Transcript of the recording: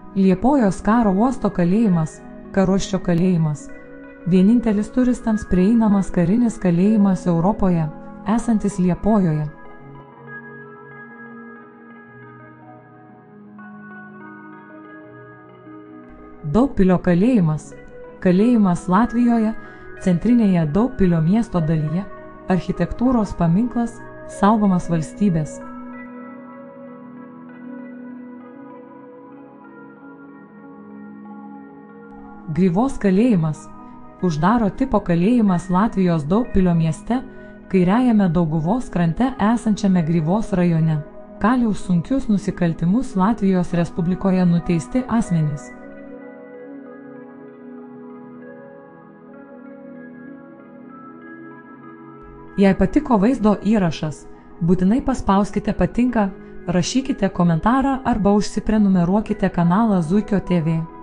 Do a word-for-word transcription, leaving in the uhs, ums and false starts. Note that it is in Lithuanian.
Liepojos karo uosto kalėjimas, Karuoščio kalėjimas. Vienintelis turistams prieinamas karinis kalėjimas Europoje, esantis Liepojoje. Daugpilio kalėjimas. Kalėjimas Latvijoje, centrinėje Daugpilio miesto dalyje, architektūros paminklas, saugomas valstybės. Gryvos kalėjimas. Uždaro tipo kalėjimas Latvijos Daugpilio mieste, kairiajame Dauguvos krante esančiame Gryvos rajone. Kali už sunkius nusikaltimus Latvijos Respublikoje nuteisti asmenys. Jei patiko vaizdo įrašas, būtinai paspauskite patinka, rašykite komentarą arba užsiprenumeruokite kanalą Zuikio T V.